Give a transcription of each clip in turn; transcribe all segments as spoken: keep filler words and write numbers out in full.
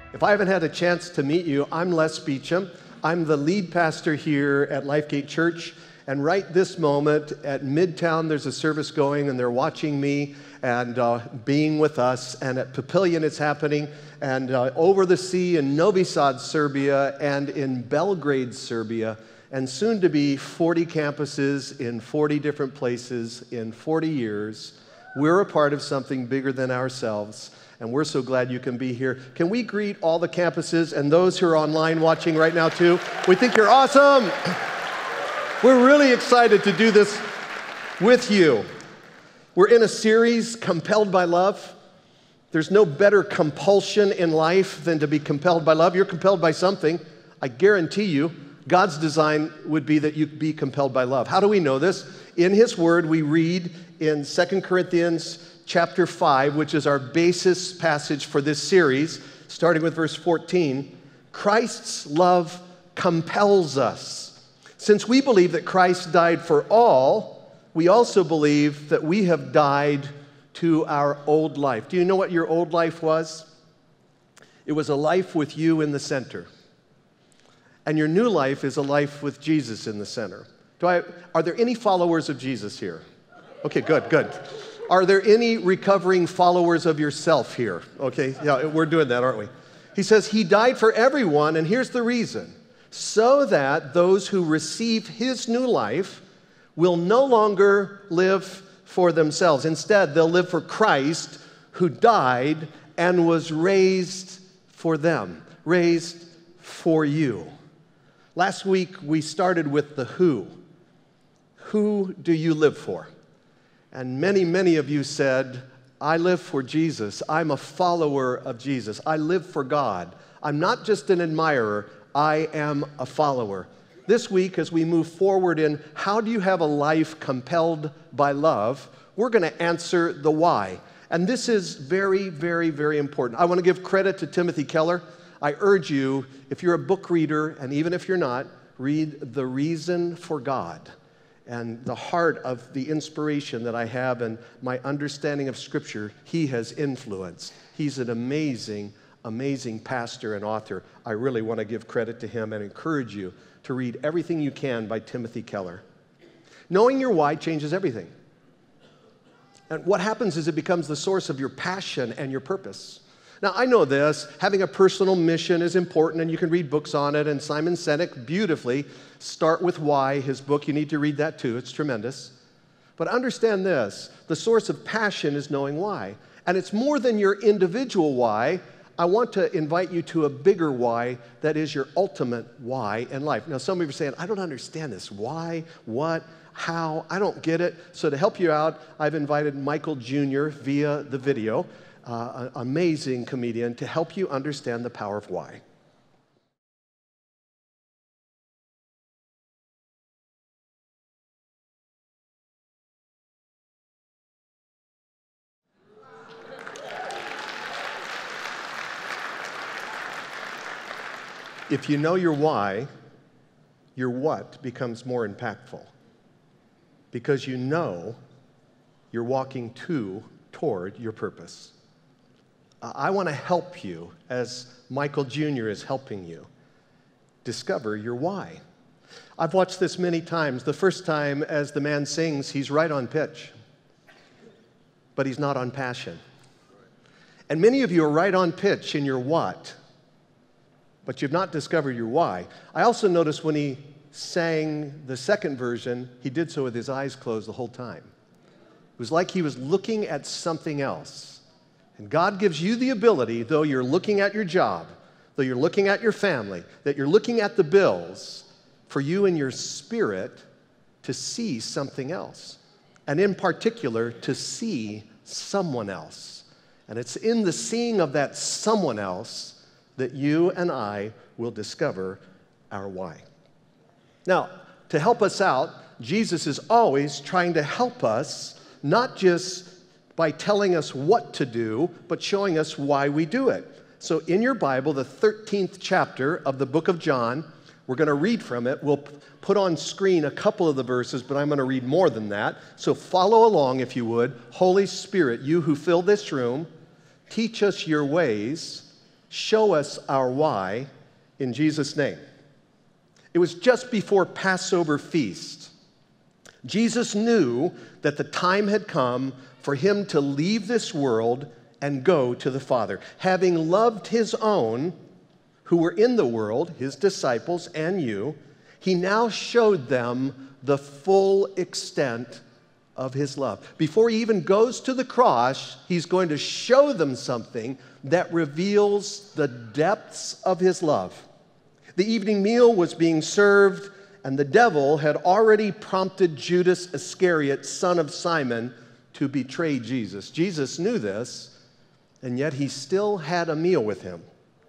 If I haven't had a chance to meet you, I'm Les Beauchamp. I'm the lead pastor here at Lifegate Church. And right this moment at Midtown, there's a service going, and they're watching me and uh, being with us. And at Papillion, it's happening. And uh, over the sea in Novi Sad, Serbia, and in Belgrade, Serbia, and soon to be forty campuses in forty different places in forty years. We're a part of something bigger than ourselves. And we're so glad you can be here. Can we greet all the campuses and those who are online watching right now too? We think you're awesome. We're really excited to do this with you. We're in a series, Compelled by Love. There's no better compulsion in life than to be compelled by love. You're compelled by something. I guarantee you, God's design would be that you be compelled by love. How do we know this? In His Word, we read in Second Corinthians chapter five, which is our basis passage for this series, starting with verse fourteen, Christ's love compels us. Since we believe that Christ died for all, we also believe that we have died to our old life. Do you know what your old life was? It was a life with you in the center. And your new life is a life with Jesus in the center. Do I, are there any followers of Jesus here? Okay, good, good. Are there any recovering followers of yourself here? Okay, yeah, we're doing that, aren't we? He says he died for everyone, and here's the reason. So that those who receive his new life will no longer live for themselves. Instead, they'll live for Christ, who died and was raised for them, raised for you. Last week, we started with the who. Who do you live for? And many, many of you said, I live for Jesus. I'm a follower of Jesus. I live for God. I'm not just an admirer. I am a follower. This week, as we move forward in how do you have a life compelled by love, we're going to answer the why. And this is very, very, very important. I want to give credit to Timothy Keller. I urge you, if you're a book reader, and even if you're not, read The Reason for God. And the heart of the inspiration that I have and my understanding of Scripture, he has influenced. He's an amazing, amazing pastor and author. I really want to give credit to him and encourage you to read everything you can by Timothy Keller. Knowing your why changes everything. And what happens is it becomes the source of your passion and your purpose. Now, I know this, having a personal mission is important, and you can read books on it, and Simon Sinek beautifully, Start With Why, his book, you need to read that too, it's tremendous. But understand this, the source of passion is knowing why. And it's more than your individual why. I want to invite you to a bigger why that is your ultimate why in life. Now, some of you are saying, I don't understand this. Why? What? How? I don't get it. So to help you out, I've invited Michael Junior via the video, Uh, an amazing comedian, to help you understand the power of why. If you know your why, your what becomes more impactful. Because you know you're walking to, toward your purpose. I want to help you, as Michael Junior is helping you, discover your why. I've watched this many times. The first time, as the man sings, he's right on pitch, but he's not on passion. And many of you are right on pitch in your what, but you've not discovered your why. I also noticed when he sang the second version, he did so with his eyes closed the whole time. It was like he was looking at something else. And God gives you the ability, though you're looking at your job, though you're looking at your family, that you're looking at the bills, for you in your spirit to see something else. And in particular, to see someone else. And it's in the seeing of that someone else that you and I will discover our why. Now, to help us out, Jesus is always trying to help us, not just by telling us what to do, but showing us why we do it. So in your Bible, the thirteenth chapter of the book of John, we're going to read from it. We'll put on screen a couple of the verses, but I'm going to read more than that. So follow along if you would. Holy Spirit, you who fill this room, teach us your ways show us our why in Jesus' name. It was just before Passover feast. Jesus knew that the time had come for him to leave this world and go to the Father. Having loved his own who were in the world, his disciples and you, he now showed them the full extent of his love. Before he even goes to the cross, he's going to show them something that reveals the depths of his love. The evening meal was being served, and the devil had already prompted Judas Iscariot, son of Simon, to betray Jesus. Jesus knew this, and yet he still had a meal with him.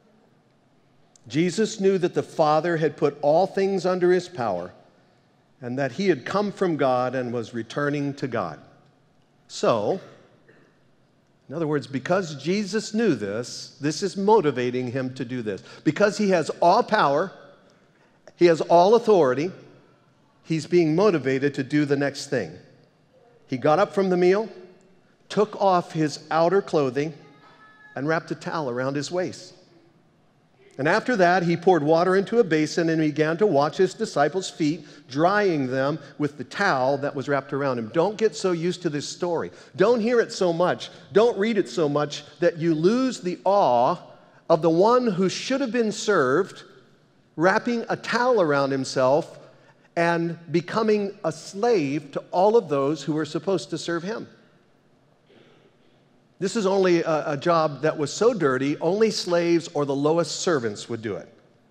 Jesus knew that the Father had put all things under his power, and that he had come from God and was returning to God. So, in other words, because Jesus knew this, this is motivating him to do this. Because he has all power, he has all authority, he's being motivated to do the next thing. He got up from the meal, took off his outer clothing, and wrapped a towel around his waist. And after that, he poured water into a basin and began to wash his disciples' feet, drying them with the towel that was wrapped around him. Don't get so used to this story. Don't hear it so much. Don't read it so much that you lose the awe of the one who should have been served, wrapping a towel around himself and becoming a slave to all of those who were supposed to serve him. This is only a, a job that was so dirty, only slaves or the lowest servants would do it.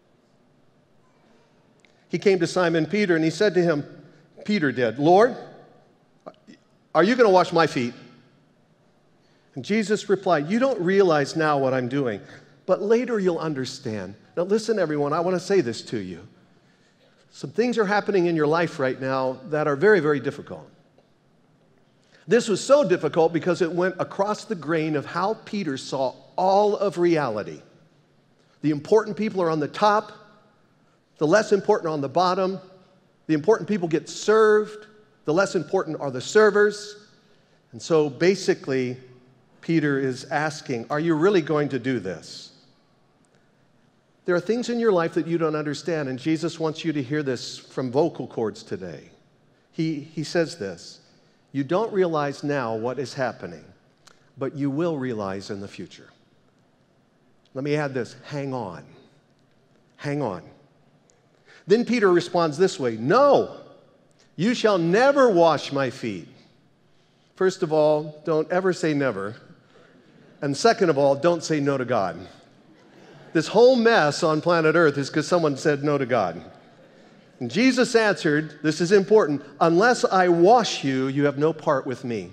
He came to Simon Peter and he said to him, Peter did, Lord, are you going to wash my feet? And Jesus replied, you don't realize now what I'm doing, but later you'll understand. Now listen, everyone, I want to say this to you. Some things are happening in your life right now that are very, very difficult. This was so difficult because it went across the grain of how Peter saw all of reality. The important people are on the top, the less important are on the bottom, the important people get served, the less important are the servers. And so basically, Peter is asking, are you really going to do this? There are things in your life that you don't understand, and Jesus wants you to hear this from vocal cords today. He, he says this. You don't realize now what is happening, but you will realize in the future. Let me add this, hang on, hang on. Then Peter responds this way, no, you shall never wash my feet. First of all, don't ever say never. And second of all, don't say no to God. This whole mess on planet Earth is because someone said no to God. And Jesus answered, this is important, unless I wash you, you have no part with me.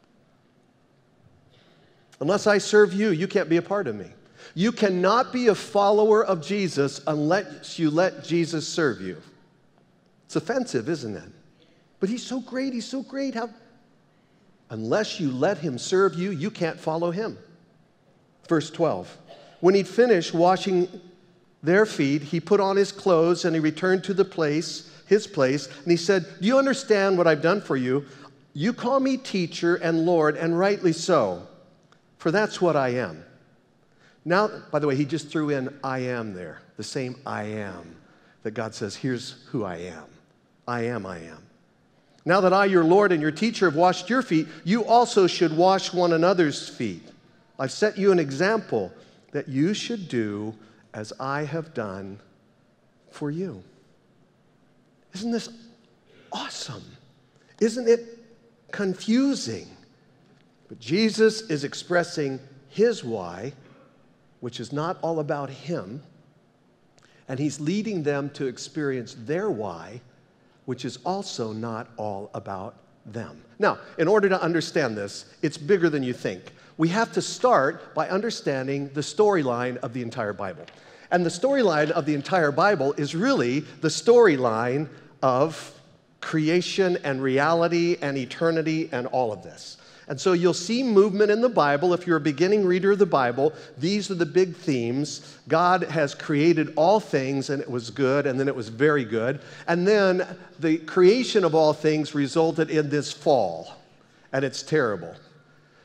Unless I serve you, you can't be a part of me. You cannot be a follower of Jesus unless you let Jesus serve you. It's offensive, isn't it? But he's so great, he's so great. How? Unless you let him serve you, you can't follow him. Verse twelve, when he'd finished washing their feet, he put on his clothes and he returned to the place, his place, and he said, do you understand what I've done for you? You call me teacher and Lord, and rightly so, for that's what I am. Now, by the way, he just threw in I am there, the same I am that God says, here's who I am. I am, I am. Now that I, your Lord and your teacher, have washed your feet, you also should wash one another's feet. I've set you an example that you should do as I have done for you. Isn't this awesome? Isn't it confusing? But Jesus is expressing his why, which is not all about him, and he's leading them to experience their why, which is also not all about them. Now, in order to understand this, it's bigger than you think. We have to start by understanding the storyline of the entire Bible. And the storyline of the entire Bible is really the storyline of creation and reality and eternity and all of this. And so you'll see movement in the Bible. If you're a beginning reader of the Bible, these are the big themes. God has created all things, and it was good, and then it was very good. And then the creation of all things resulted in this fall, and it's terrible.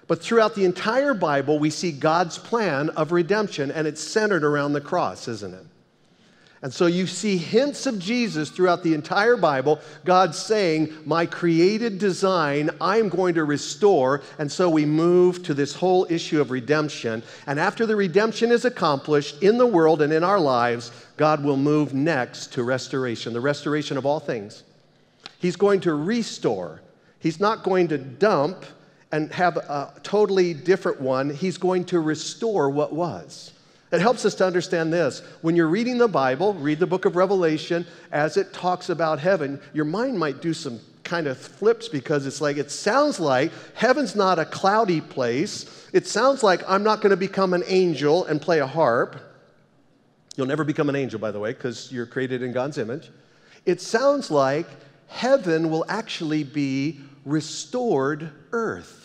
But throughout the entire Bible, we see God's plan of redemption, and it's centered around the cross, isn't it? And so you see hints of Jesus throughout the entire Bible, God saying, my created design, I'm going to restore. And so we move to this whole issue of redemption. And after the redemption is accomplished in the world and in our lives, God will move next to restoration, the restoration of all things. He's going to restore. He's not going to dump and have a totally different one. He's going to restore what was. It helps us to understand this. When you're reading the Bible, read the book of Revelation, as it talks about heaven, your mind might do some kind of flips because it's like, it sounds like heaven's not a cloudy place. It sounds like I'm not going to become an angel and play a harp. You'll never become an angel, by the way, because you're created in God's image. It sounds like heaven will actually be restored earth.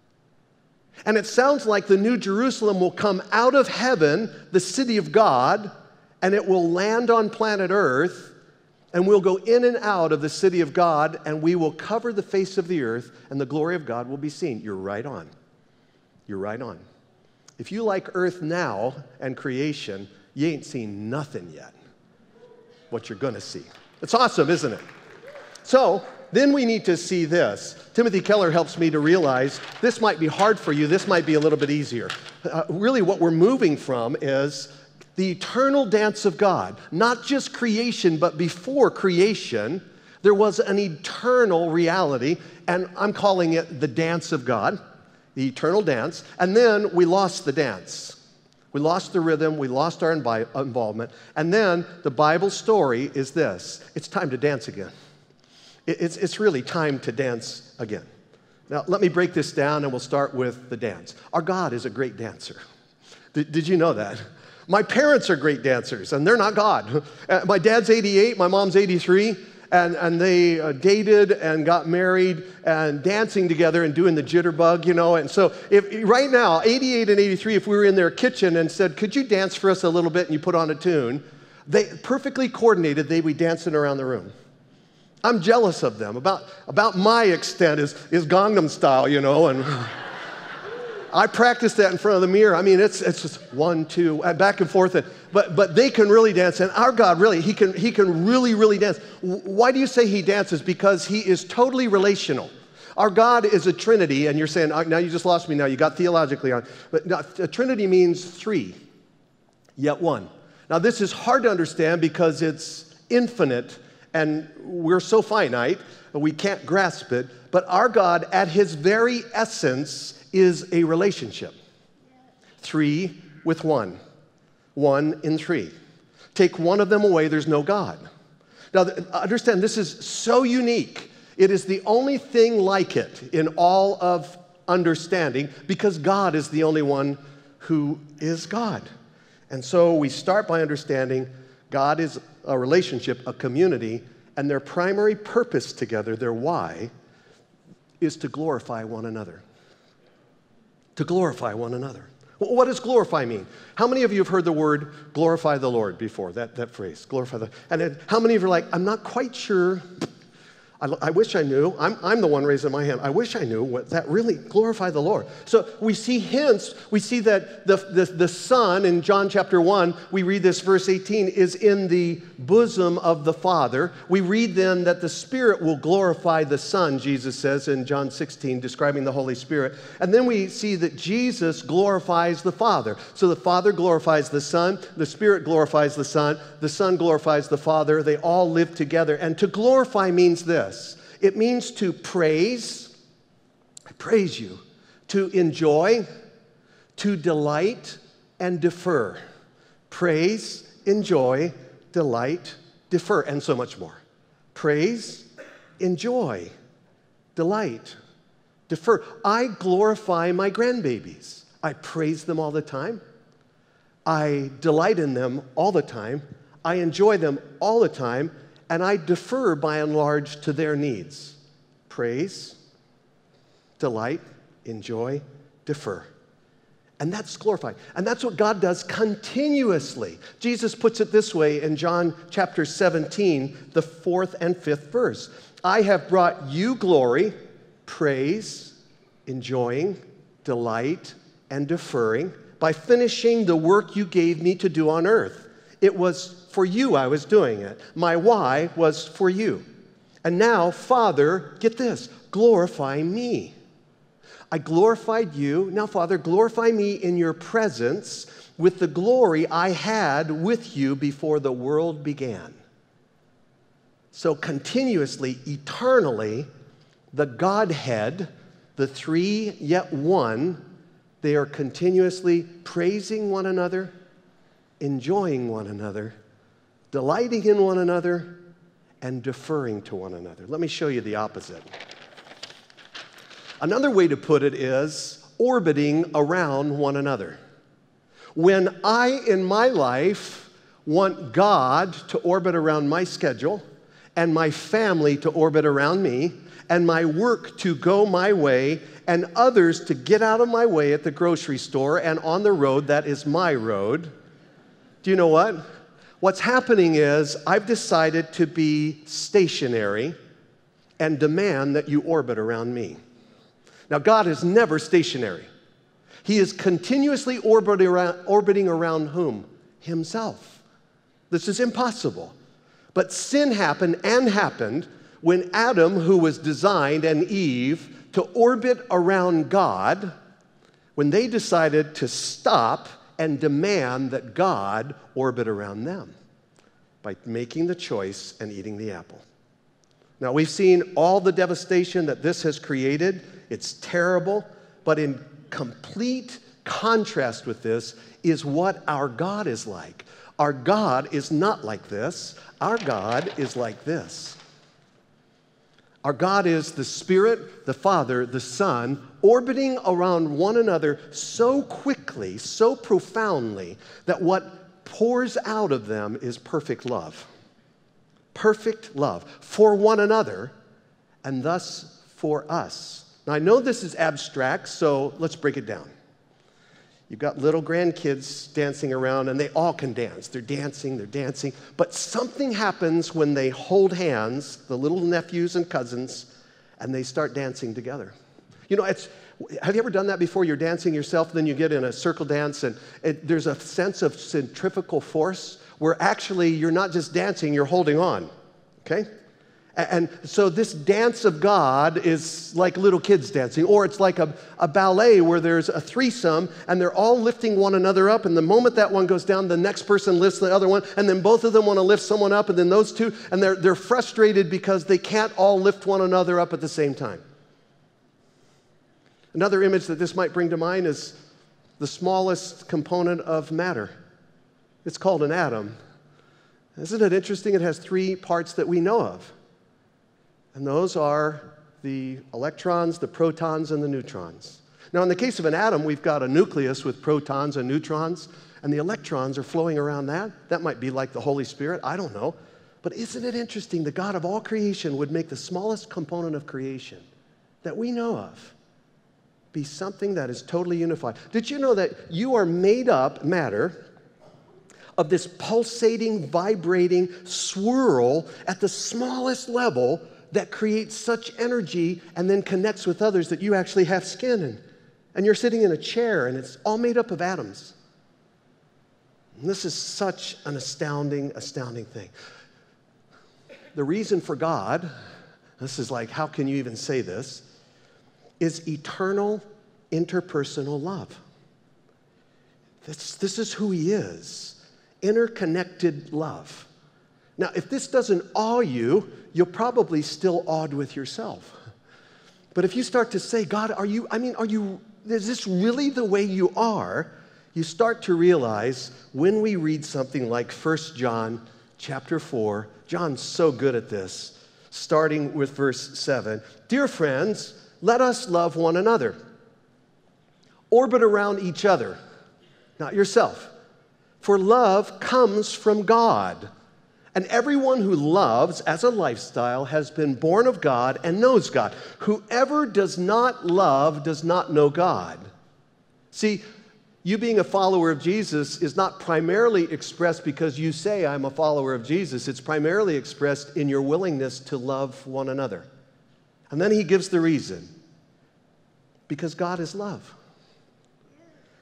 And it sounds like the New Jerusalem will come out of heaven, the city of God, and it will land on planet Earth, and we'll go in and out of the city of God, and we will cover the face of the earth, and the glory of God will be seen. You're right on. You're right on. If you like earth now and creation, you ain't seen nothing yet. What you're going to see. It's awesome, isn't it? So, then we need to see this. Timothy Keller helps me to realize this might be hard for you. This might be a little bit easier. Uh, really, what we're moving from is the eternal dance of God. Not just creation, but before creation, there was an eternal reality, and I'm calling it the dance of God, the eternal dance. And then we lost the dance. We lost the rhythm. We lost our invi- involvement. And then the Bible story is this. It's time to dance again. It's, it's really time to dance again. Now, let me break this down, and we'll start with the dance. Our God is a great dancer. Did, did you know that? My parents are great dancers, and they're not God. Uh, my dad's eighty-eight, my mom's eighty-three, and, and they uh, dated and got married and dancing together and doing the jitterbug, you know. And so if right now, eighty-eight and eighty-three, if we were in their kitchen and said, could you dance for us a little bit, and you put on a tune, they perfectly coordinated, they'd be dancing around the room. I'm jealous of them. About, about my extent is, is Gangnam Style, you know, and I practice that in front of the mirror. I mean, it's, it's just one, two, back and forth. And, but, but they can really dance, and our God, really, he can, he can really, really dance. Why do you say he dances? Because he is totally relational. Our God is a Trinity, and you're saying, now you just lost me now, you got theologically on. But no, a Trinity means three, yet one. Now, this is hard to understand because it's infinite, and we're so finite, we can't grasp it. But our God, at his very essence, is a relationship. Three with one. One in three. Take one of them away, there's no God. Now, understand, this is so unique. It is the only thing like it in all of understanding because God is the only one who is God. And so we start by understanding God is a relationship, a community, and their primary purpose together, their why, is to glorify one another. To glorify one another. Well, what does glorify mean? How many of you have heard the word glorify the Lord before, that, that phrase, glorify the, and then how many of you are like, I'm not quite sure, I, I wish I knew. I'm, I'm the one raising my hand. I wish I knew what that really glorify the Lord. So we see hints. We see that the, the, the Son in John chapter one, we read this verse eighteen, is in the bosom of the Father. We read then that the Spirit will glorify the Son, Jesus says in John sixteen, describing the Holy Spirit. And then we see that Jesus glorifies the Father. So the Father glorifies the Son, the Spirit glorifies the Son, the Son glorifies the Father. They all live together. And to glorify means this. It means to praise, I praise you, to enjoy, to delight, and defer. Praise, enjoy, delight, defer, and so much more. Praise, enjoy, delight, defer. I glorify my grandbabies. I praise them all the time. I delight in them all the time. I enjoy them all the time. And I defer, by and large, to their needs. Praise, delight, enjoy, defer. And that's glorified. And that's what God does continuously. Jesus puts it this way in John chapter seventeen, the fourth and fifth verse. I have brought you glory, praise, enjoying, delight, and deferring by finishing the work you gave me to do on earth. It was for you I was doing it. My why was for you. And now, Father, get this, glorify me. I glorified you. Now, Father, glorify me in your presence with the glory I had with you before the world began. So continuously, eternally, the Godhead, the three yet one, they are continuously praising one another, enjoying one another, delighting in one another, and deferring to one another. Let me show you the opposite. Another way to put it is orbiting around one another. When I, in my life, want God to orbit around my schedule, and my family to orbit around me, and my work to go my way, and others to get out of my way at the grocery store and on the road that is my road, do you know what? What's happening is I've decided to be stationary and demand that you orbit around me. Now, God is never stationary. He is continuously orbiting around, orbiting around whom? Himself. This is impossible. But sin happened and happened when Adam, who was designed, and Eve, to orbit around God, when they decided to stop and demand that God orbit around them by making the choice and eating the apple. Now, we've seen all the devastation that this has created. It's terrible, but in complete contrast with this is what our God is like. Our God is not like this. Our God is like this. Our God is the Spirit, the Father, the Son, orbiting around one another so quickly, so profoundly, that what pours out of them is perfect love. Perfect love for one another, and thus for us. Now, I know this is abstract, so let's break it down. You've got little grandkids dancing around, and they all can dance. They're dancing, they're dancing. But something happens when they hold hands, the little nephews and cousins, and they start dancing together. You know, it's, have you ever done that before? You're dancing yourself, then you get in a circle dance, and it, there's a sense of centrifugal force where actually you're not just dancing, you're holding on, okay? And so this dance of God is like little kids dancing, or it's like a, a ballet where there's a threesome and they're all lifting one another up, and the moment that one goes down, the next person lifts the other one, and then both of them want to lift someone up, and then those two, and they're, they're frustrated because they can't all lift one another up at the same time. Another image that this might bring to mind is the smallest component of matter. It's called an atom. Isn't it interesting? It has three parts that we know of. And those are the electrons, the protons, and the neutrons. Now, in the case of an atom, we've got a nucleus with protons and neutrons, and the electrons are flowing around that. That might be like the Holy Spirit. I don't know. But isn't it interesting? The God of all creation would make the smallest component of creation that we know of be something that is totally unified. Did you know that you are made up, matter, of this pulsating, vibrating swirl at the smallest level that creates such energy and then connects with others that you actually have skin, and, and you're sitting in a chair, and it's all made up of atoms. And this is such an astounding, astounding thing. The reason for God, this is like, how can you even say this, is eternal interpersonal love. This, this is who he is, interconnected love. Now, if this doesn't awe you, you're probably still awed with yourself. But if you start to say, God, are you, I mean, are you, is this really the way you are? You start to realize when we read something like First John chapter four, John's so good at this, starting with verse seven. Dear friends, let us love one another. Orbit around each other, not yourself. For love comes from God. And everyone who loves as a lifestyle has been born of God and knows God. Whoever does not love does not know God. See, you being a follower of Jesus is not primarily expressed because you say, I'm a follower of Jesus. It's primarily expressed in your willingness to love one another. And then he gives the reason. Because God is love.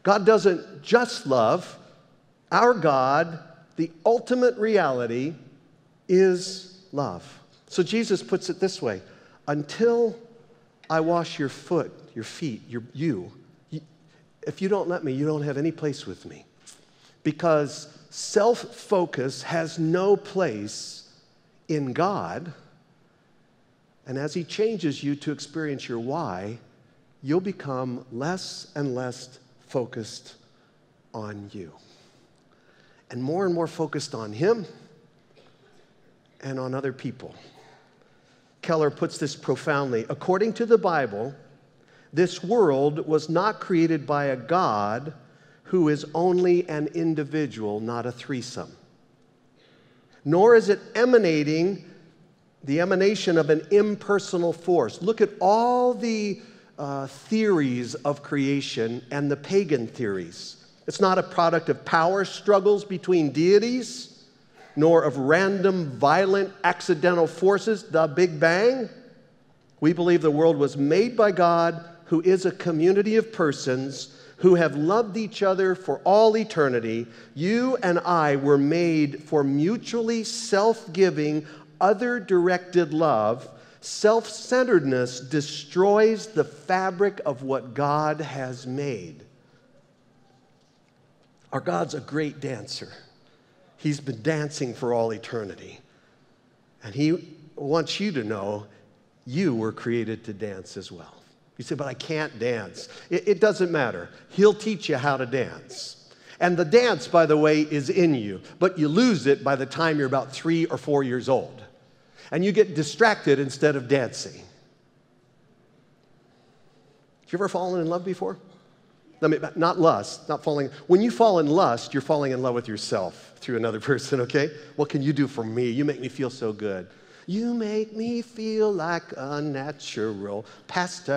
God doesn't just love. Our God, the ultimate reality, is love. So Jesus puts it this way: until I wash your foot, your feet, your, you, you, if you don't let me, you don't have any place with me. Because self-focus has no place in God. And as he changes you to experience your why, you'll become less and less focused on you. And more and more focused on him and on other people. Keller puts this profoundly. According to the Bible, this world was not created by a God who is only an individual, not a threesome. Nor is it emanating, the emanation of an impersonal force. Look at all the uh, theories of creation and the pagan theories. It's not a product of power struggles between deities, nor of random, violent, accidental forces, the Big Bang. We believe the world was made by God, who is a community of persons who have loved each other for all eternity. You and I were made for mutually self-giving, other-directed love. Self-centeredness destroys the fabric of what God has made. Our God's a great dancer. He's been dancing for all eternity. And he wants you to know you were created to dance as well. You say, but I can't dance. It, it doesn't matter. He'll teach you how to dance. And the dance, by the way, is in you. But you lose it by the time you're about three or four years old. And you get distracted instead of dancing. Have you ever fallen in love before? I mean, not lust, not falling. When you fall in lust, you're falling in love with yourself through another person, okay? What can you do for me? You make me feel so good. You make me feel like a natural pastor.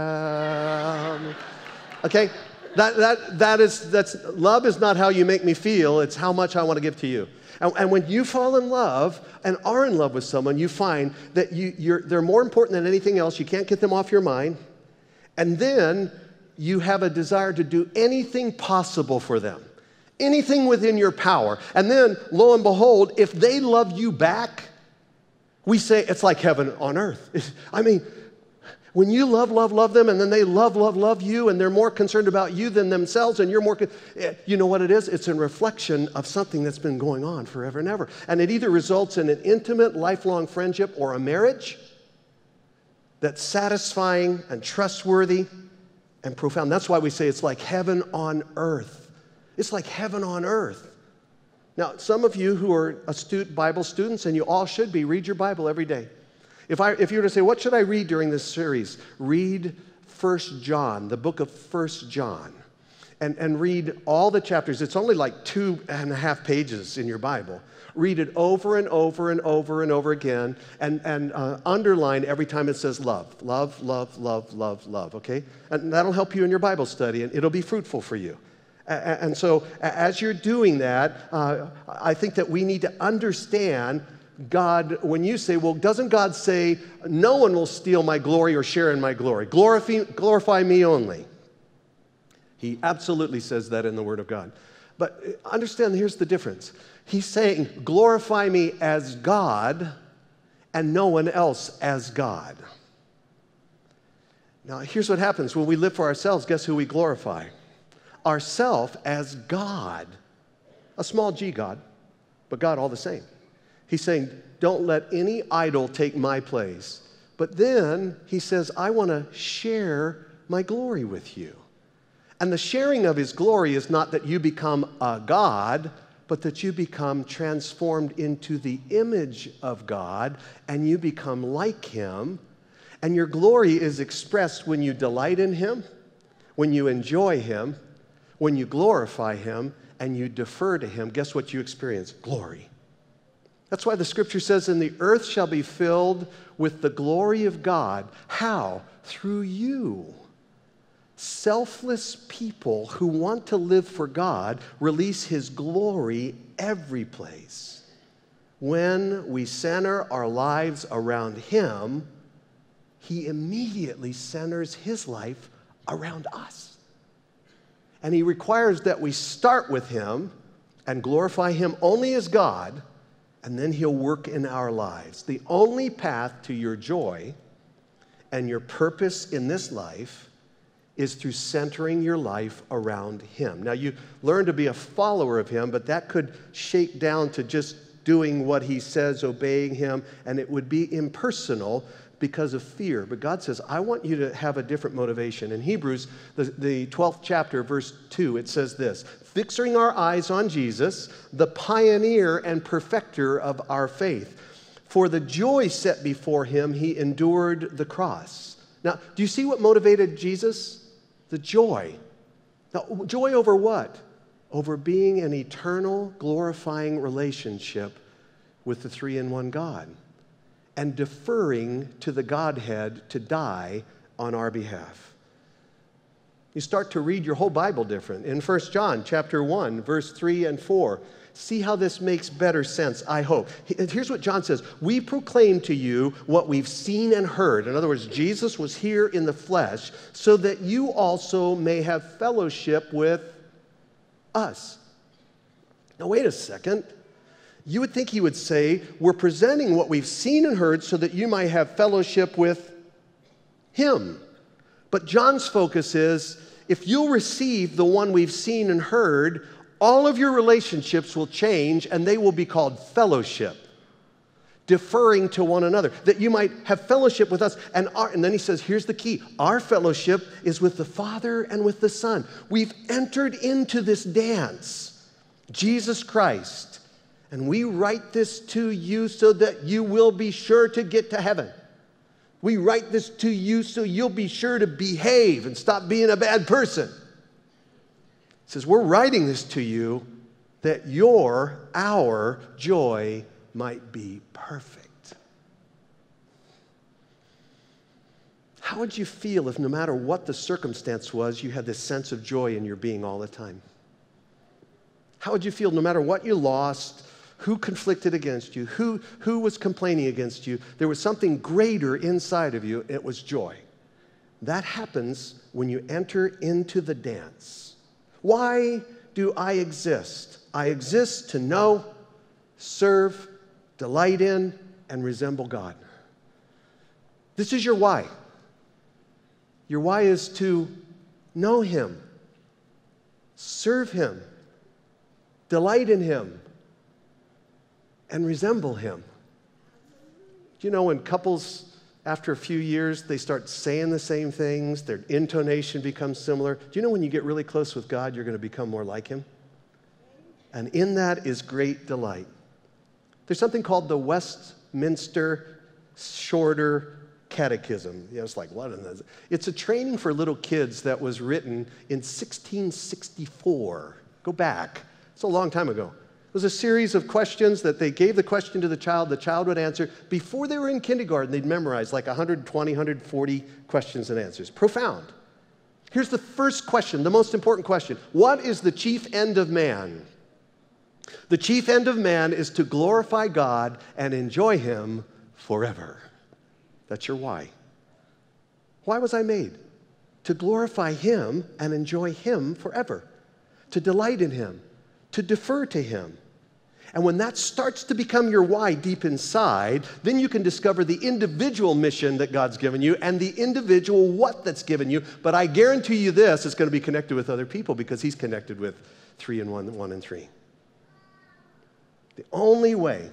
Okay? That, that, that is, that's, love is not how you make me feel, it's how much I want to give to you. And, and when you fall in love and are in love with someone, you find that you, you're, they're more important than anything else. You can't get them off your mind. And then you have a desire to do anything possible for them, anything within your power. And then, lo and behold, if they love you back, we say it's like heaven on earth. I mean, when you love, love, love them, and then they love, love, love you, and they're more concerned about you than themselves, and you're more, con- you know what it is? It's a reflection of something that's been going on forever and ever. And it either results in an intimate, lifelong friendship or a marriage that's satisfying and trustworthy and profound. That's why we say it's like heaven on earth. It's like heaven on earth. Now, some of you who are astute Bible students, and you all should be, read your Bible every day. If I, if you were to say, what should I read during this series? Read First John, the book of First John, and, and read all the chapters. It's only like two and a half pages in your Bible. Read it over and over and over and over again, and, and uh, underline every time it says love. Love, love, love, love, love, okay? And that'll help you in your Bible study, and it'll be fruitful for you. And so as you're doing that, uh, I think that we need to understand God. When you say, well, doesn't God say, no one will steal my glory or share in my glory? Glorify, glorify me only. He absolutely says that in the Word of God. But understand, here's the difference. He's saying, glorify me as God and no one else as God. Now, here's what happens. When we live for ourselves, guess who we glorify? Ourself as God. A small g God, but God all the same. He's saying, don't let any idol take my place. But then he says, I want to share my glory with you. And the sharing of his glory is not that you become a God, but that you become transformed into the image of God, and you become like him. And your glory is expressed when you delight in him, when you enjoy him, when you glorify him, and you defer to him. Guess what you experience? Glory. That's why the scripture says, and the earth shall be filled with the glory of God. How? Through you. Selfless people who want to live for God release his glory every place. When we center our lives around him, he immediately centers his life around us. And he requires that we start with him and glorify him only as God, and then he'll work in our lives. The only path to your joy and your purpose in this life is through centering your life around him. Now, you learn to be a follower of him, but that could shake down to just doing what he says, obeying him, and it would be impersonal because of fear. But God says, I want you to have a different motivation. In Hebrews, the, the twelfth chapter, verse two, it says this, fixing our eyes on Jesus, the pioneer and perfecter of our faith. For the joy set before him, he endured the cross. Now, do you see what motivated Jesus? The joy. Now, joy over what? Over being an eternal, glorifying relationship with the three-in-one God and deferring to the Godhead to die on our behalf. You start to read your whole Bible different. In First John chapter one, verse three and four, see how this makes better sense, I hope. Here's what John says. We proclaim to you what we've seen and heard. In other words, Jesus was here in the flesh so that you also may have fellowship with us. Now, wait a second. You would think he would say, we're presenting what we've seen and heard so that you might have fellowship with him. But John's focus is, if you'll receive the one we've seen and heard, all of your relationships will change and they will be called fellowship, deferring to one another, that you might have fellowship with us. And, our, and then he says, here's the key. Our fellowship is with the Father and with the Son. We've entered into this dance, Jesus Christ. And we write this to you so that you will be sure to get to heaven. We write this to you so you'll be sure to behave and stop being a bad person. It says, we're writing this to you that your, our joy might be perfect. How would you feel if no matter what the circumstance was, you had this sense of joy in your being all the time? How would you feel no matter what you lost, who conflicted against you, who, who was complaining against you? There was something greater inside of you. It was joy. That happens when you enter into the dance. Why do I exist? I exist to know, serve, delight in, and resemble God. This is your why. Your why is to know him, serve him, delight in him, and resemble him. Do you know when couples, after a few years, they start saying the same things, their intonation becomes similar? Do you know when you get really close with God, you're going to become more like him? And in that is great delight. There's something called the Westminster Shorter Catechism. You know, it's like, what in this? It's a training for little kids that was written in sixteen sixty-four. Go back. It's a long time ago. It was a series of questions that they gave the question to the child, the child would answer. Before they were in kindergarten, they'd memorize like one hundred twenty, one hundred forty questions and answers. Profound. Here's the first question, the most important question. What is the chief end of man? The chief end of man is to glorify God and enjoy him forever. That's your why. Why was I made? To glorify him and enjoy him forever. To delight in him. To defer to him. And when that starts to become your why deep inside, then you can discover the individual mission that God's given you and the individual what that's given you. But I guarantee you this, it's going to be connected with other people because he's connected with three and one, one and three. The only way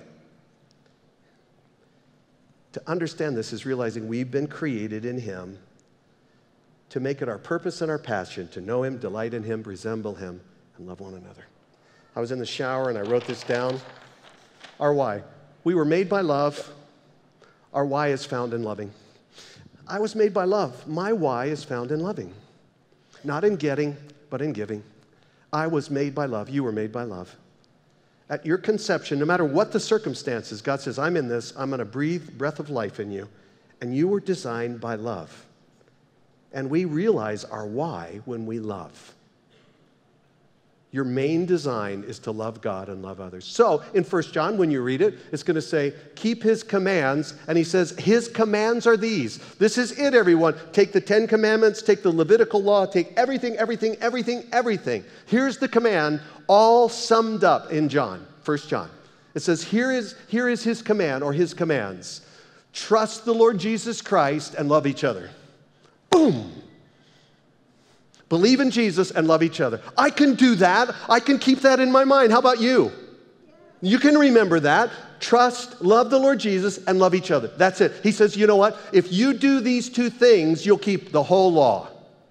to understand this is realizing we've been created in him to make it our purpose and our passion to know him, delight in him, resemble him, and love one another. I was in the shower and I wrote this down. Our why. We were made by love. Our why is found in loving. I was made by love. My why is found in loving. Not in getting, but in giving. I was made by love. You were made by love. At your conception, no matter what the circumstances, God says, I'm in this. I'm going to breathe breath of life in you. And you were designed by love. And we realize our why when we love. Your main design is to love God and love others. So in First John, when you read it, it's going to say, keep his commands. And he says, his commands are these. This is it, everyone. Take the Ten Commandments, take the Levitical law, take everything, everything, everything, everything. Here's the command, all summed up in John, First John. It says, here is, here is his command or his commands. Trust the Lord Jesus Christ and love each other. Boom. Believe in Jesus and love each other. I can do that. I can keep that in my mind. How about you? You can remember that. Trust, love the Lord Jesus, and love each other. That's it. He says, you know what? If you do these two things, you'll keep the whole law.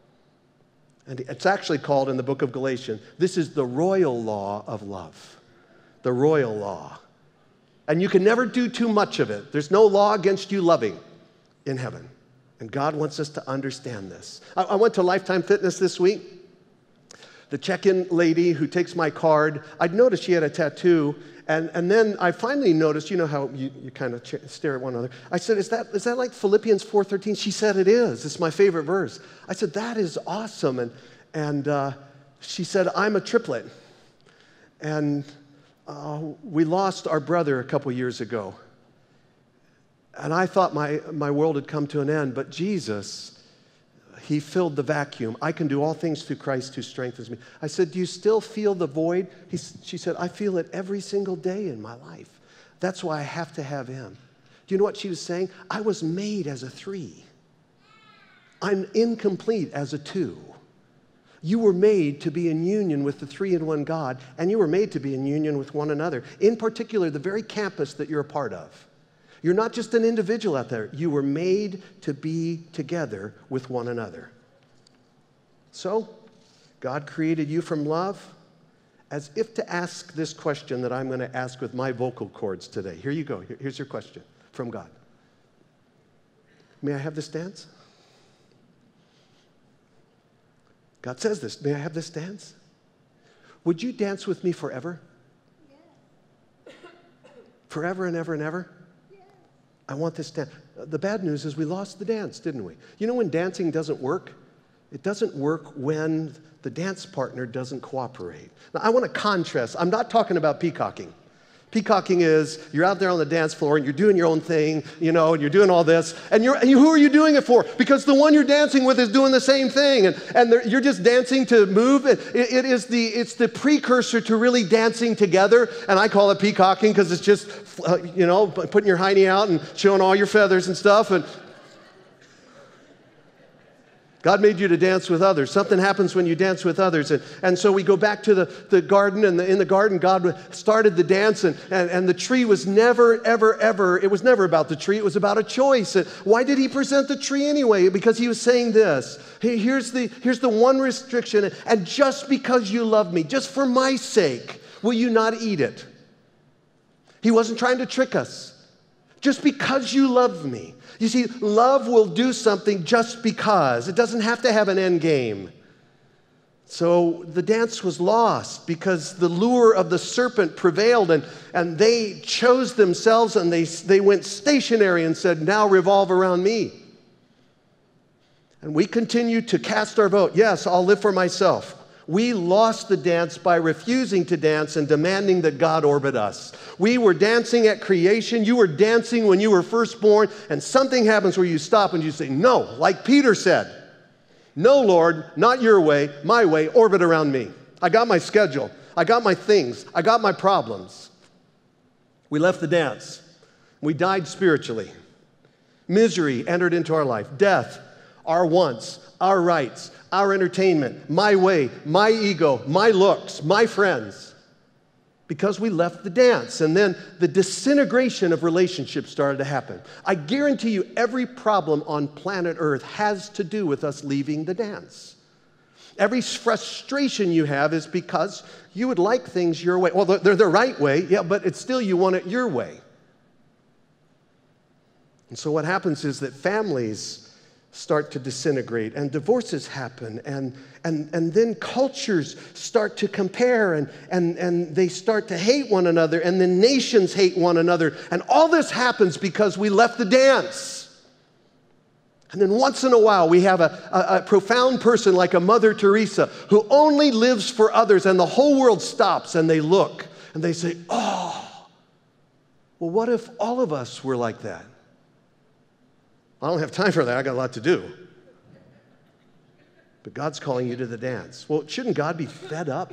And it's actually called in the book of Galatians, this is the royal law of love. The royal law. And you can never do too much of it. There's no law against you loving in heaven. And God wants us to understand this. I, I went to Lifetime Fitness this week. The check-in lady who takes my card, I'd noticed she had a tattoo, and, and then I finally noticed, you know how you, you kind of ch- stare at one another. I said, is that, is that like Philippians four thirteen? She said it is. It's my favorite verse. I said, that is awesome. And, and uh, she said, I'm a triplet. And uh, we lost our brother a couple years ago. And I thought my, my world had come to an end, but Jesus, he filled the vacuum. I can do all things through Christ who strengthens me. I said, do you still feel the void? He, she said, I feel it every single day in my life. That's why I have to have him. Do you know what she was saying? I was made as a three. I'm incomplete as a two. You were made to be in union with the three-in-one God, and you were made to be in union with one another. In particular, the very campus that you're a part of. You're not just an individual out there. You were made to be together with one another. So, God created you from love, as if to ask this question that I'm going to ask with my vocal cords today. Here you go. Here's your question from God. May I have this dance? God says this. May I have this dance? Would you dance with me forever? Yeah. Forever and ever and ever? I want this dance. The bad news is we lost the dance, didn't we? You know when dancing doesn't work? It doesn't work when the dance partner doesn't cooperate. Now, I want to contrast. I'm not talking about peacocking. Peacocking is you're out there on the dance floor and you're doing your own thing, you know, and you're doing all this. And, you're, and you, who are you doing it for? Because the one you're dancing with is doing the same thing. And, and you're just dancing to move. It, it is the, it's the precursor to really dancing together. And I call it peacocking because it's just, uh, you know, putting your hiney out and showing all your feathers and stuff. And God made you to dance with others. Something happens when you dance with others. And, and so we go back to the, the garden, and the, in the garden, God started the dance, and, and, and the tree was never, ever, ever, it was never about the tree. It was about a choice. And why did he present the tree anyway? Because he was saying this. Hey, here's the, here's the one restriction, and just because you love me, just for my sake, will you not eat it? He wasn't trying to trick us. Just because you love me. You see, love will do something just because. It doesn't have to have an end game. So the dance was lost because the lure of the serpent prevailed, and, and they chose themselves, and they, they went stationary and said, now revolve around me. And we continue to cast our vote. Yes, I'll live for myself. We lost the dance by refusing to dance and demanding that God orbit us. We were dancing at creation. You were dancing when you were first born, and something happens where you stop and you say, no, like Peter said, no, Lord, not your way, my way, orbit around me. I got my schedule. I got my things. I got my problems. We left the dance. We died spiritually. Misery entered into our life. Death, our wants, our rights, our entertainment, my way, my ego, my looks, my friends, because we left the dance. And then the disintegration of relationships started to happen. I guarantee you every problem on planet Earth has to do with us leaving the dance. Every frustration you have is because you would like things your way. Well, they're the right way, yeah, but it's still you want it your way. And so what happens is that families start to disintegrate, and divorces happen, and, and, and then cultures start to compare, and, and, and they start to hate one another, and then nations hate one another, and all this happens because we left the dance. And then once in a while, we have a, a, a profound person like a Mother Teresa who only lives for others, and the whole world stops and they look and they say, oh, well, what if all of us were like that? I don't have time for that. I got a lot to do. But God's calling you to the dance. Well, shouldn't God be fed up?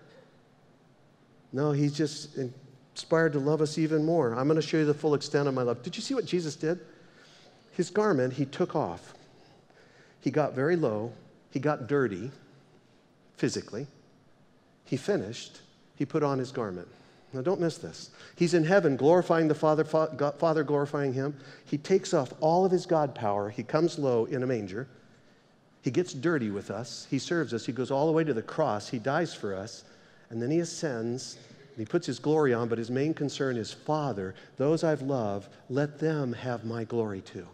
No, he's just inspired to love us even more. I'm going to show you the full extent of my love. Did you see what Jesus did? His garment, he took off. He got very low. He got dirty, physically. He finished. He put on his garment. Now, don't miss this. He's in heaven glorifying the Father, Father glorifying him. He takes off all of his God power. He comes low in a manger. He gets dirty with us. He serves us. He goes all the way to the cross. He dies for us. And then he ascends. He puts his glory on, but his main concern is, Father, those I've loved, let them have my glory too.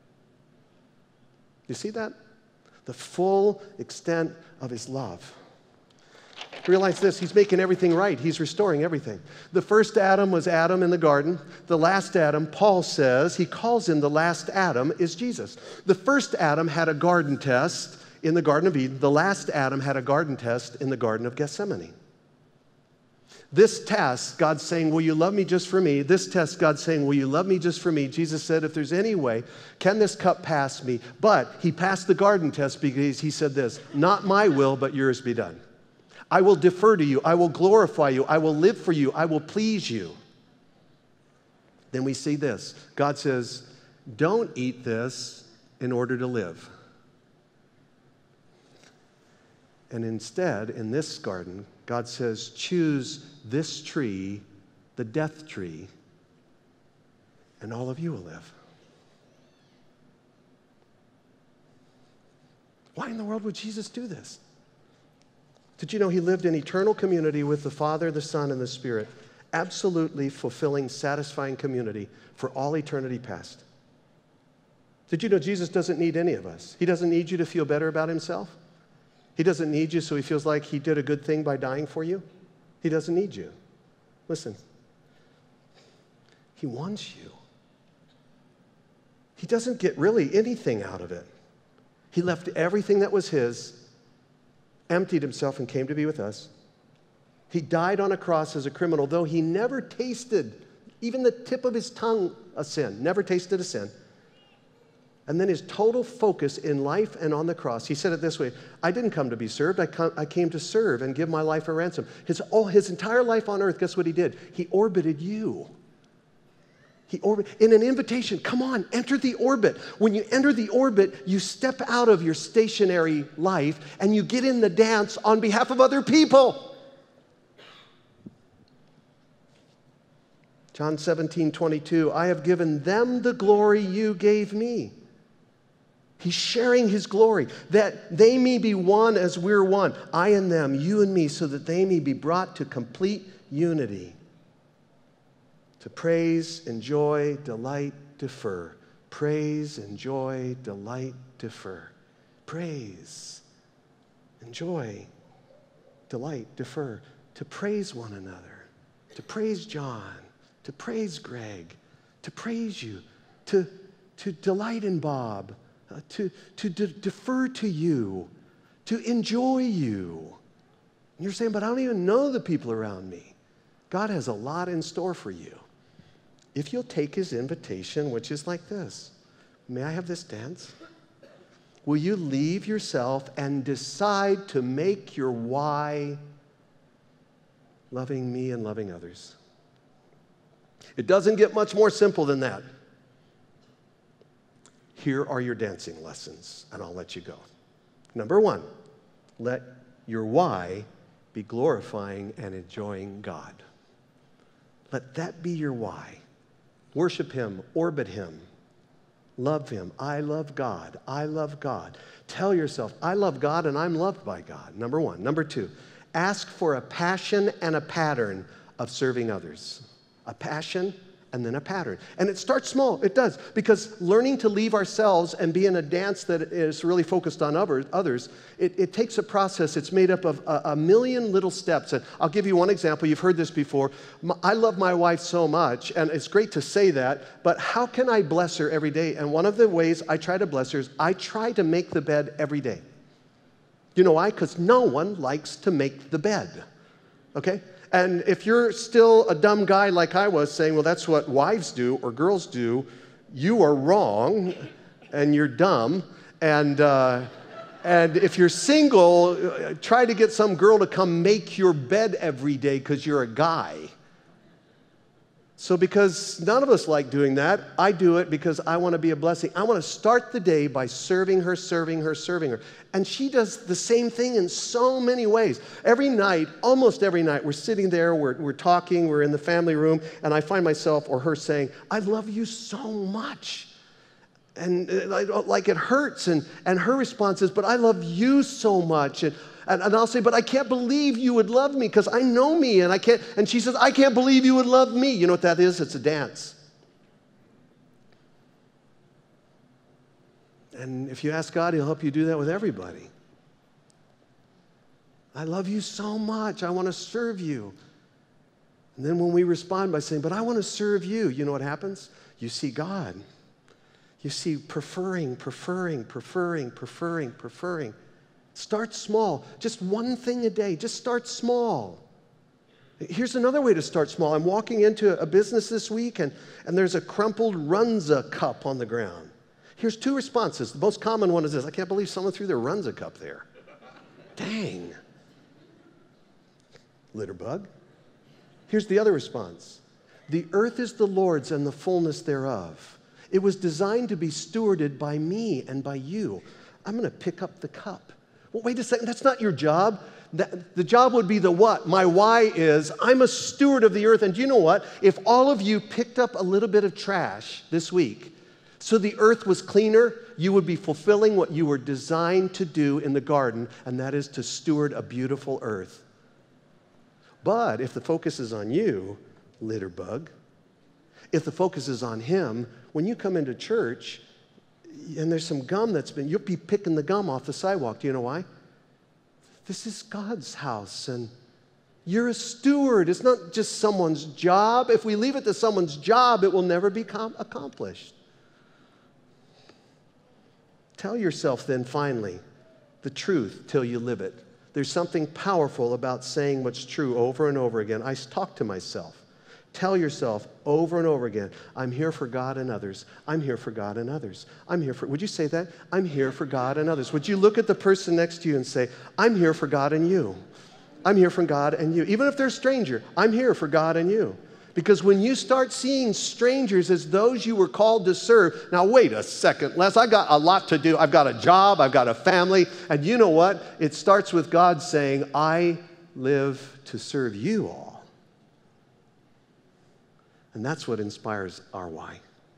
You see that? The full extent of his love. Realize this, he's making everything right. He's restoring everything. The first Adam was Adam in the garden. The last Adam, Paul says, he calls him the last Adam, is Jesus. The first Adam had a garden test in the Garden of Eden. The last Adam had a garden test in the Garden of Gethsemane. This test, God's saying, will you love me just for me? This test, God's saying, will you love me just for me? Jesus said, if there's any way, can this cup pass me? But he passed the garden test because he said this, not my will, but yours be done. I will defer to you. I will glorify you. I will live for you. I will please you. Then we see this. God says, don't eat this in order to live. And instead, in this garden, God says, choose this tree, the death tree, and all of you will live. Why in the world would Jesus do this? Did you know he lived in eternal community with the Father, the Son, and the Spirit? Absolutely fulfilling, satisfying community for all eternity past. Did you know Jesus doesn't need any of us? He doesn't need you to feel better about himself. He doesn't need you so he feels like he did a good thing by dying for you. He doesn't need you. Listen, he wants you. He doesn't get really anything out of it. He left everything that was his, emptied himself, and came to be with us. He died on a cross as a criminal, though he never tasted even the tip of his tongue a sin, never tasted a sin. And then his total focus in life and on the cross, he said it this way, I didn't come to be served, I, come, I came to serve and give my life a ransom. His, oh, his entire life on earth, guess what he did? He orbited you. He orbit, in an invitation, come on, enter the orbit. When you enter the orbit, you step out of your stationary life and you get in the dance on behalf of other people. John seventeen twenty-two, I have given them the glory you gave me. He's sharing his glory, that they may be one as we're one, I and them, you and me, so that they may be brought to complete unity. To praise, enjoy, delight, defer. Praise, enjoy, delight, defer. Praise, enjoy, delight, defer. To praise one another, to praise John, to praise Greg, to praise you, to, to delight in Bob, uh, to, to de- defer to you, to enjoy you. And you're saying, but I don't even know the people around me. God has a lot in store for you. If you'll take his invitation, which is like this, may I have this dance? Will you leave yourself and decide to make your why loving me and loving others? It doesn't get much more simple than that. Here are your dancing lessons, and I'll let you go. Number one, let your why be glorifying and enjoying God. Let that be your why. Worship him, orbit him, love him. I love God. I love God. Tell yourself, I love God and I'm loved by God. Number one. Number two, ask for a passion and a pattern of serving others. A passion and then a pattern. And it starts small, it does, because learning to leave ourselves and be in a dance that is really focused on others, it, it takes a process. It's made up of a, a million little steps. And I'll give you one example. You've heard this before. I love my wife so much, and it's great to say that, but how can I bless her every day? And one of the ways I try to bless her is I try to make the bed every day. You know why? Because no one likes to make the bed, okay? And if you're still a dumb guy like I was saying, well, that's what wives do or girls do, you are wrong and you're dumb. And, uh, and if you're single, try to get some girl to come make your bed every day because you're a guy. So because none of us like doing that, I do it because I want to be a blessing. I want to start the day by serving her, serving her, serving her. And she does the same thing in so many ways. Every night, almost every night, we're sitting there, we're, we're talking, we're in the family room, and I find myself or her saying, I love you so much. And uh, like it hurts. And, and her response is, but I love you so much. And And, and I'll say, but I can't believe you would love me because I know me and I can't. And she says, I can't believe you would love me. You know what that is? It's a dance. And if you ask God, He'll help you do that with everybody. I love you so much. I want to serve you. And then when we respond by saying, but I want to serve you, you know what happens? You see God. You see preferring, preferring, preferring, preferring, preferring. Start small. Just one thing a day. Just start small. Here's another way to start small. I'm walking into a business this week, and, and there's a crumpled Runza cup on the ground. Here's two responses. The most common one is this: I can't believe someone threw their Runza cup there. Dang. Litter bug. Here's the other response. The earth is the Lord's and the fullness thereof. It was designed to be stewarded by me and by you. I'm going to pick up the cup. Well, wait a second, that's not your job. That, the job would be the what? My why is, I'm a steward of the earth. And do you know what? If all of you picked up a little bit of trash this week, so the earth was cleaner, you would be fulfilling what you were designed to do in the garden, and that is to steward a beautiful earth. But if the focus is on you, litter bug, if the focus is on Him, when you come into church, and there's some gum that's been, you'll be picking the gum off the sidewalk. Do you know why? This is God's house, and you're a steward. It's not just someone's job. If we leave it to someone's job, it will never become accomplished. Tell yourself then, finally, the truth till you live it. There's something powerful about saying what's true over and over again. I talk to myself. Tell yourself over and over again, I'm here for God and others. I'm here for God and others. I'm here for, would you say that? I'm here for God and others. Would you look at the person next to you and say, I'm here for God and you. I'm here for God and you. Even if they're a stranger, I'm here for God and you. Because when you start seeing strangers as those you were called to serve, now wait a second, Les, I got a lot to do. I've got a job, I've got a family, and you know what? It starts with God saying, I live to serve you all. And that's what inspires our why.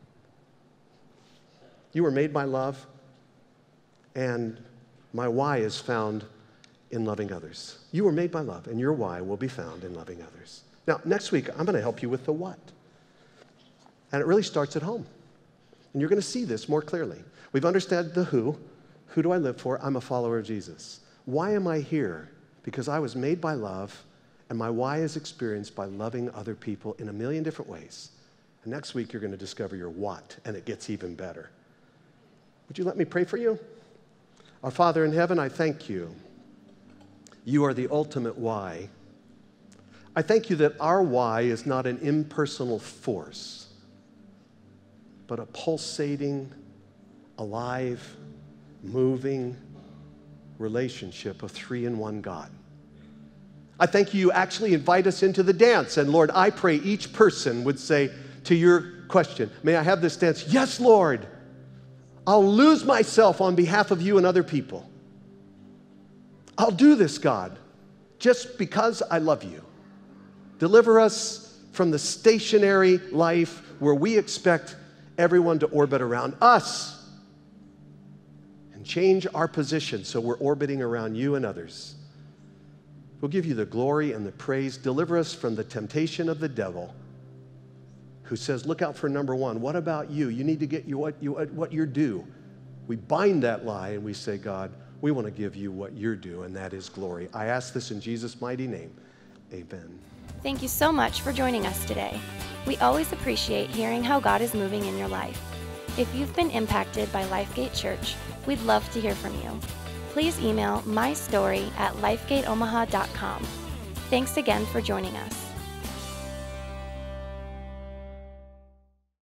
You were made by love, and my why is found in loving others. You were made by love, and your why will be found in loving others. Now, next week, I'm going to help you with the what. And it really starts at home. And you're going to see this more clearly. We've understood the who. Who do I live for? I'm a follower of Jesus. Why am I here? Because I was made by love, and my why is experienced by loving other people in a million different ways. And next week, you're going to discover your what, and it gets even better. Would you let me pray for you? Our Father in heaven, I thank you. You are the ultimate why. I thank you that our why is not an impersonal force, but a pulsating, alive, moving relationship of three in one God. I thank you, you actually invite us into the dance. And Lord, I pray each person would say to your question, may I have this dance? Yes, Lord. I'll lose myself on behalf of you and other people. I'll do this, God, just because I love you. Deliver us from the stationary life where we expect everyone to orbit around us, and change our position so we're orbiting around you and others. We'll give you the glory and the praise. Deliver us from the temptation of the devil. who says, look out for number one. What about you? You need to get you what, you, what you're due. We bind that lie and we say, God, we want to give you what you're due, and that is glory. I ask this in Jesus' mighty name. Amen. Thank you so much for joining us today. We always appreciate hearing how God is moving in your life. If you've been impacted by Lifegate Church, we'd love to hear from you. Please email my story at lifegate omaha dot com. Thanks again for joining us.